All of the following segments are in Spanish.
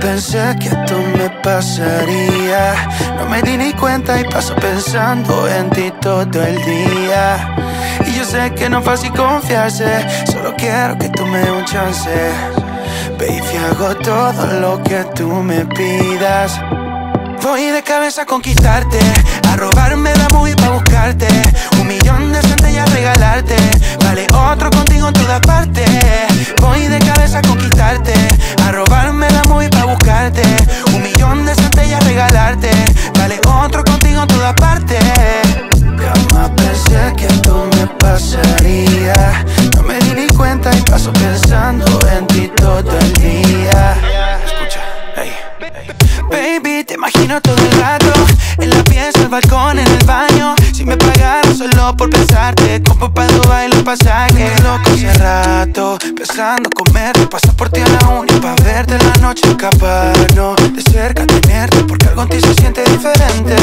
pensé que esto me pasaría. No me di ni cuenta y paso pensando en ti todo el día. Y yo sé que no es fácil confiarse, solo quiero que tú me des un chance. Baby, hago todo lo que tú me pidas. Voy de cabeza a conquistarte, a robarme la movie pa' buscarte. 1.000.000 de centellas regalarte, vale otro contigo en todas partes. Voy de cabeza a conquistarte, a robarme la movie pa' buscarte. 1.000.000 de centellas regalarte, vale otro contigo en todas partes. Jamás pensé que esto me pasaría. No me di ni cuenta y paso pensando en ti todo el día. Escucha, hey. Baby, te imagino todo el rato, en la pieza, el balcón, en el baño. Si me pagaras solo por pensarte, compro pa' Dubai los pasajes. Loco hace rato, pensando comerte, pasar por ti a la uni pa' verte en la noche, escaparnos de cerca, tenerte, porque algo en ti se siente diferente.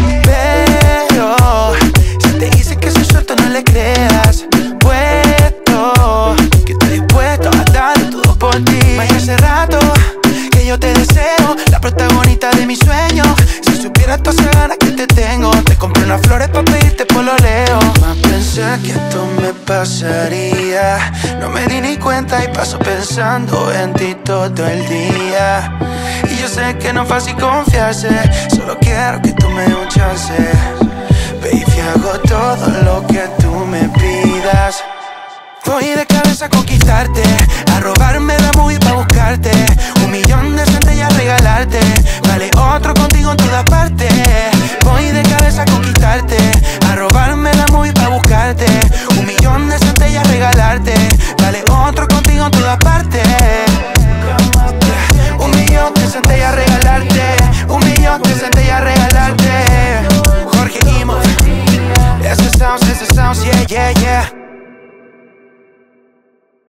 Pero si te dice que soy suelto no le creas, puesto que estoy dispuesto a dar todo por ti. Vaya hace rato que yo te deseo, la protagonista de mis sueños. Si supieras todas esas ganas que te tengo, te compré unas flores pa' pedirte pololeo. Más pensé que esto me pasaría. No me di ni cuenta y paso pensando en ti todo el día. Y yo sé que no es fácil confiarse, solo quiero que tú me des un chance. Baby, hago todo lo que tú me pidas. Voy de cabeza a conquistarte, a robarme la movie pa' buscarte. 1.000.000 de centellas regalarte,